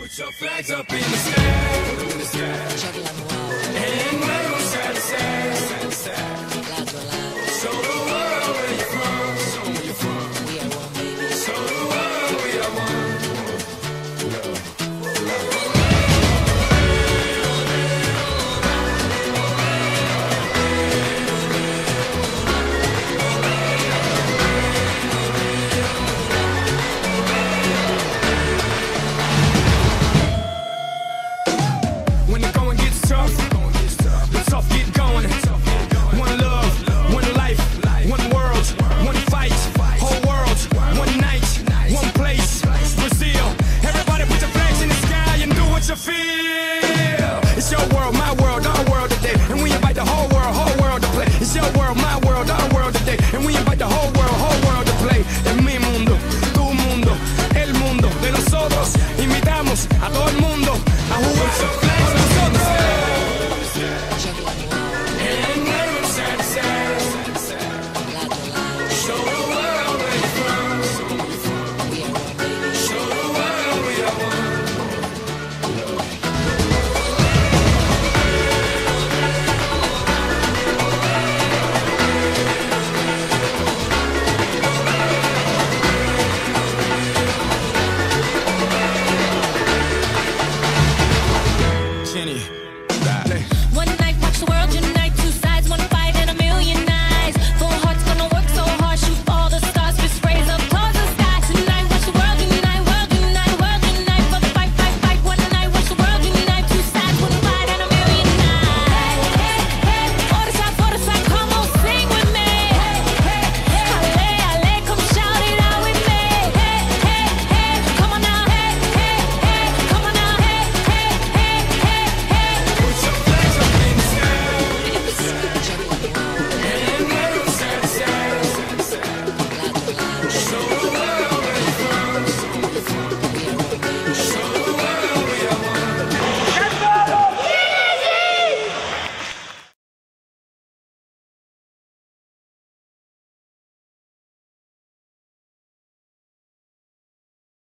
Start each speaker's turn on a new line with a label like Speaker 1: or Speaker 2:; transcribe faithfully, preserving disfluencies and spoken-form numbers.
Speaker 1: Put your flags up in the sky, put 'em in the sky. And wave 'em side to side, side to side. Show the world where you're from, show 'em where you're from. We are one, baby. Show the world we are one. When the going gets tough, the tough get going. One love, one life, one world, one fight, whole world, one night, one place, Brazil. Everybody put your flags in the sky and do what you feel. It's your world, my world, our world today, and we invite the whole world, whole world to play. It's your world, my world, our world today, and we invite the whole world, whole world to play. Es mi mundo, tu mundo, el mundo de nosotros. Invitamos a todo el mundo a jugar.